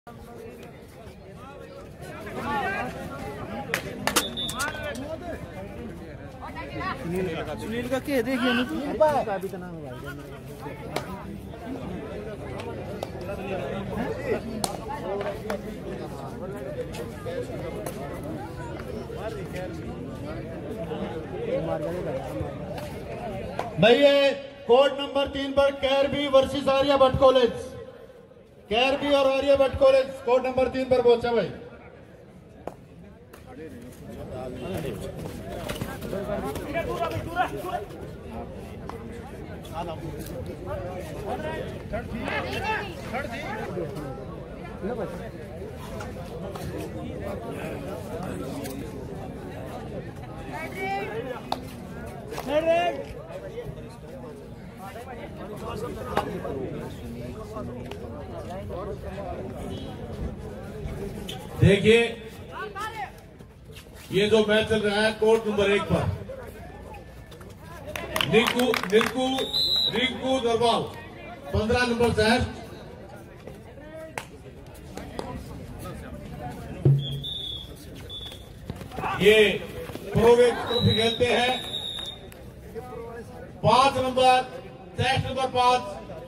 सुनील का के देखिए ना का भी तना भाई ये कोड नंबर 3 पर कैरबी वर्सेस आर्या भट्ट कॉलेज, कैरबी और Arya Bhatt college code number 3 पर पहुंचा भाई। देखिए ये जो मैच चल रहा है कोर्ट नंबर 1 पर रिंकू दरबार 15 नंबर सेट, ये प्रोवे ट्रॉफी खेलते हैं। 5 नंबर टेस्ट नंबर 5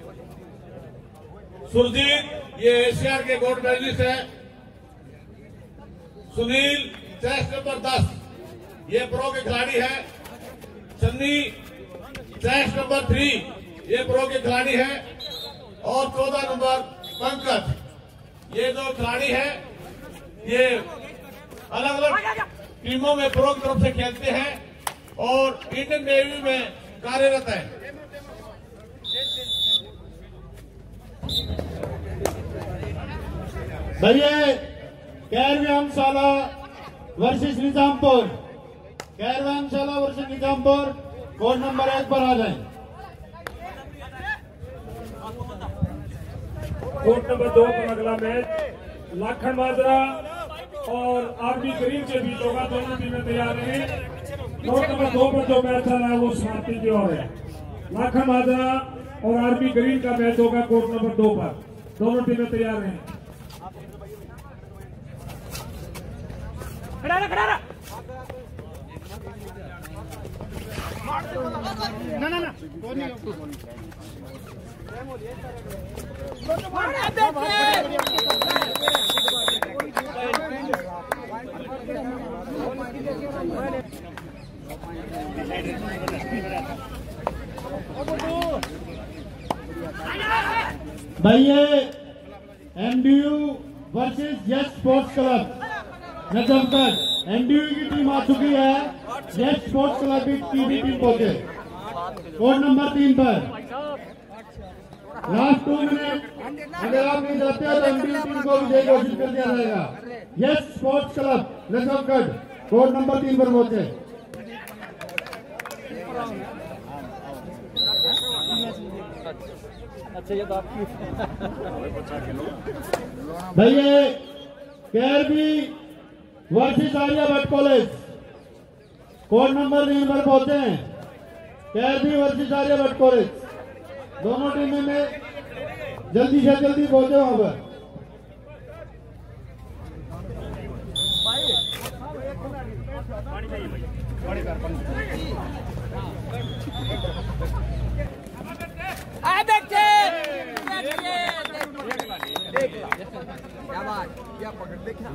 सुरजीत, ये एशिया के गोल्ड मेडलिस्ट है। सुनील टेस्ट नंबर 10, ये प्रो के खिलाड़ी है। सन्नी टेस्ट नंबर 3, ये प्रो के खिलाड़ी है। और 14 नंबर पंकज, ये जो खिलाड़ी है ये अलग अलग टीमों में प्रो की तरफ से खेलते हैं और इंडियन नेवी में कार्यरत है। भैया कैरवानशाला वर्सेस निजामपुर, कैरवानशाला वर्सेस निजामपुर कोड नंबर 1 पर आ जाए। कोड नंबर 2 पर अगला मैच लाखन माजरा और आरबी करीम के बीच होगा। दोनों टीमें तैयार हैं। कोड नंबर 2 पर जो मैच चल रहा है वो समाप्ति की ओर है। लाखन माजरा और आरबी करीम का मैच होगा कोड नंबर 2 पर। दोनों टीमें तैयार हैं। भैया MDU versus yes sports club Najamgarh, MDU की टीम आ चुकी है। यस स्पोर्ट्स क्लब की भी टीम पहुंचे कोड नंबर 3 पर। लास्ट 2 मिनट अगर आप नहीं जाते हो तो एमडीयू टीम को विजय घोषित कर दिया जाएगा। Yes sports club Najamgarh code number 3 पर पहुंचे। अच्छा ये तो आपकी भैया Kairbi versus Arya Bhatt college code number 3 पर पहुंचे हैं। कैरबी वर्सेस आर्या भट्ट कॉलेज दोनों टीमों में जल्दी से जल्दी पहुंचे वहां पर। क्या बात क्या पकड़ देखा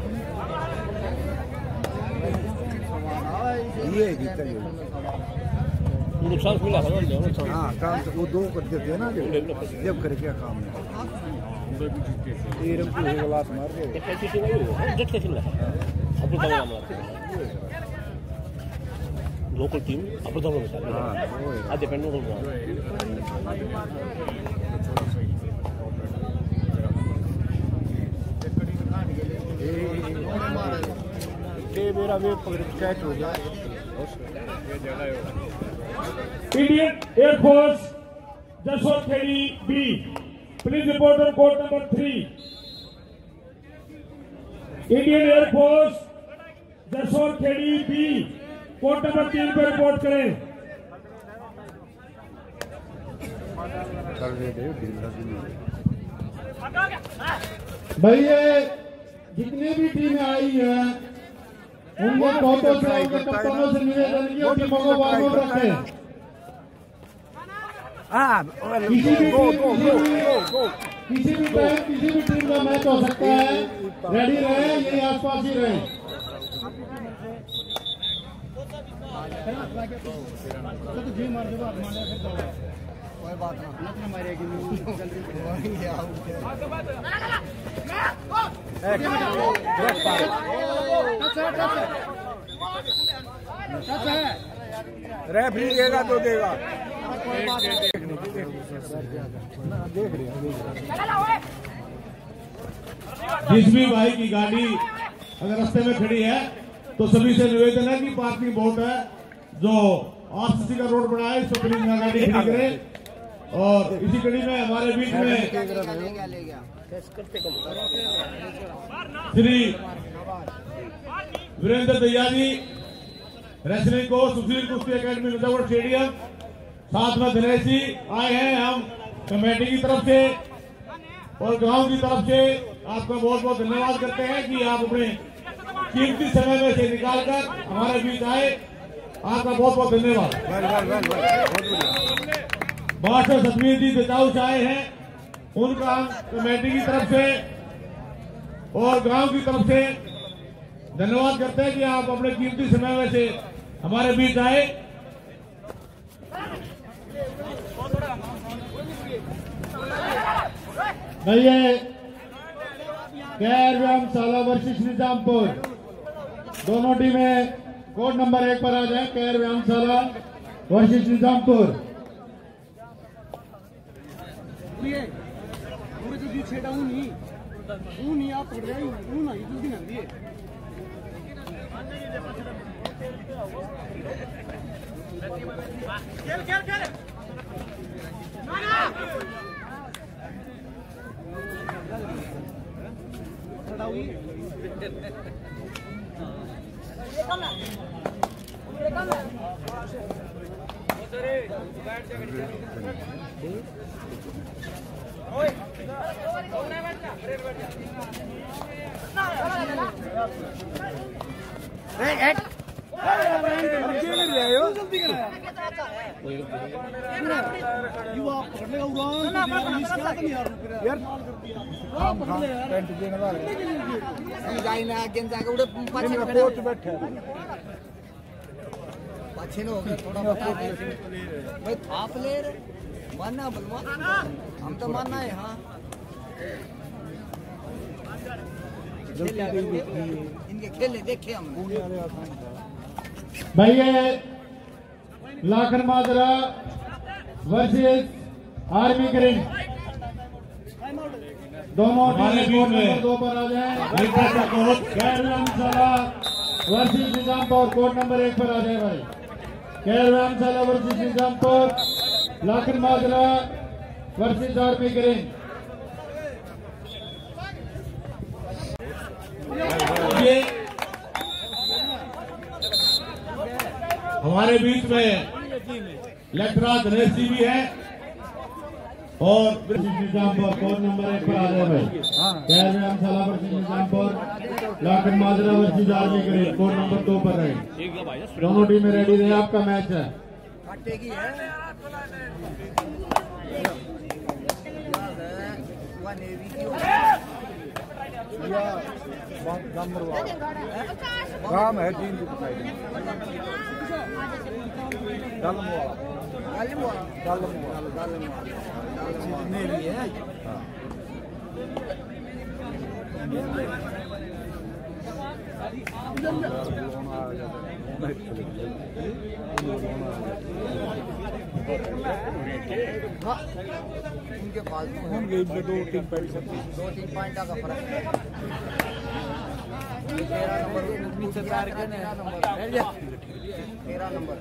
ये नुकसान मिला है हाँ काम वो दो कर देते हैं ना जब करे क्या काम है ये रंग की गलास मार के कैसी चीज है जट कैसी है अपने तमाम मामला लोकल टीम अपने तमाम में हां वो है आ डिपेंड हो रहा ये मेरा वे कैच हो गया Indian air force Jaswant Kheri B please report on court number 3 Indian air force Jaswant Kheri B court number 3 पर रिपोर्ट करें भाई ये जितनी भी टीमें आई हैं उनके कोचों से उनके कप्तानों से निवेदन किया टीमों को बागों रखें किसी भी टाइम किसी भी टीम का मैच हो सकता है रेडी रहे यही आसपास ही रहे कोई बात ना मारेगी रेफरी देगा तो देगा जिस भी भाई की गाड़ी अगर रास्ते में खड़ी है तो सभी से निवेदन है कि पार्किंग बहुत है जो आरसीसी का रोड बना है इस पर प्लीज गाड़ी खड़ी करें और इसी कड़ी में हमारे बीच में श्री वीरेंद्र दैया जी रेसलिंग कोच सुशील कुश्ती अकेडमी मिर्जापुर स्टेडियम साथ में दिनेश जी आए हैं हम कमेटी की तरफ से और गांव की तरफ से आपका बहुत बहुत धन्यवाद करते हैं कि आप अपने कीमती समय में से निकालकर हमारे बीच आए आपका बहुत बहुत धन्यवाद। मास्टर सतवीर जी बिताऊ से आए हैं उनका हम कमेटी की तरफ से और गांव की तरफ से धन्यवाद करते हैं कि आप अपने कीमती समय में से हमारे बीच आए। भैया गैर व्यायामशाला वर्सेस निजामपुर दोनों टीमें कोड नंबर 1 पर आ जाए। गैर व्यायामशाला वर्सेस निजामपुर छेड़ा नहीं आप पकड़ रहे नहीं जल्दी ना दिए भाई थाप ले मानना बलवा हम तो मानना है। हाँ इनके खेले देखे हम भैया Lakhan Majra versus army green दोनों टीम 2 पर आ जाए। गैर व्यायामशाला वर्सेस निजामपुर कोड नंबर 1 पर आ जाए भाई। गैर व्यायामशाला versus Nizampur Lakhan Majra versus army green. ये हमारे बीच में लेफ्टरा दिनेश जी भी है और निजामपुर कोड नंबर 1 पर आ जाए भाई। गैर व्यायामशाला versus Nizampur Lakhan Majra versus army green code number 2 पर है। दोनों टीमें रेडी रहे आपका मैच है। काम है टीम की उनके पास होंगे 2-3 पॉइंट का फर्क है। 13 नंबर नीचे तार के 13 नंबर।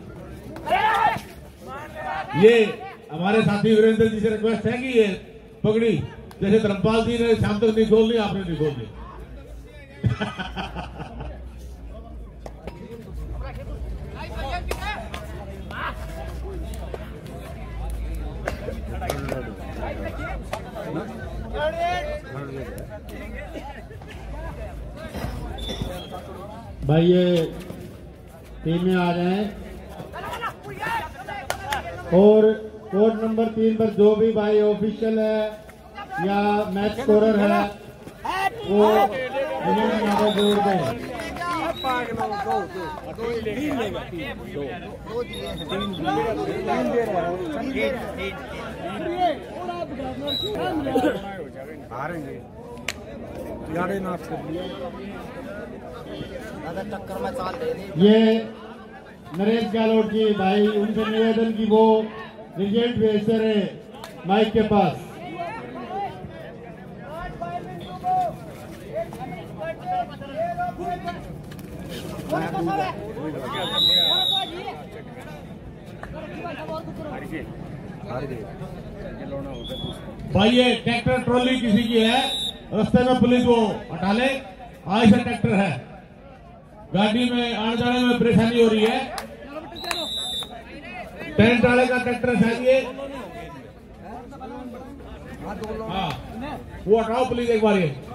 ये हमारे साथी वीरेंद्र जी से रिक्वेस्ट है कि ये पगड़ी जैसे धर्मपाल जी ने शाम तक नहीं खोल ली, आपने नहीं खोल ली। भाई ये टीमें आ रहे हैं और कोड नंबर 3 पर जो भी भाई ऑफिशियल है या मैच स्कोरर है वो यहाँ पर जोड़ दें। टक्कर में चाल दे दी। ये नरेश गहलोत जी भाई उनसे निवेदन की वो रिजल्ट भेजते रहे माइक के पास। भाई ये ट्रैक्टर ट्रॉली किसी की है, रास्ते में पुलिस वो हटा ले। आज से ट्रैक्टर है, गाड़ी में आने जाने में परेशानी हो रही है। टेंट वाले का ट्रैक्टर चाहिए, हाँ वो हटाओ पुलिस एक बार। ये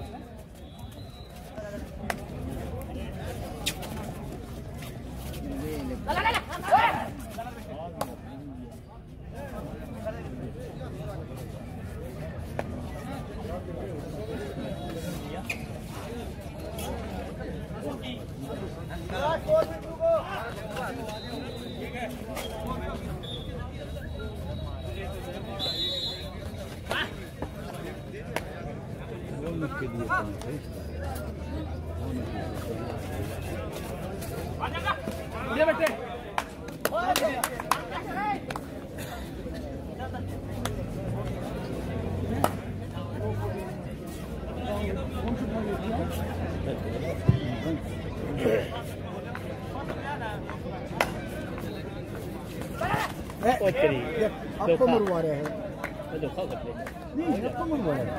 आपको मरवा रहे हैं, नहीं आपको मरवा रहे हैं।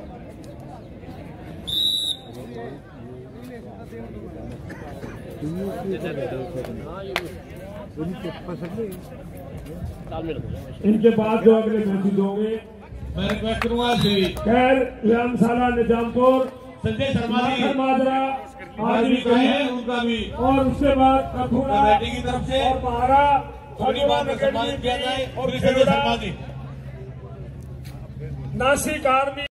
इनके बाद जो अगले मैसेज होंगे मैं रिक्वेस्ट करूंगा श्री खैर व्यायामशाला निजामपुर संजय शर्मा जी माजरा आदमी का है, उनका भी और उसके बाद कठुआ कमेटी की तरफ से और पहाड़ा थोड़ी बात सम्मानित किया जाए और संजय शर्मा जी नासिक आर्मी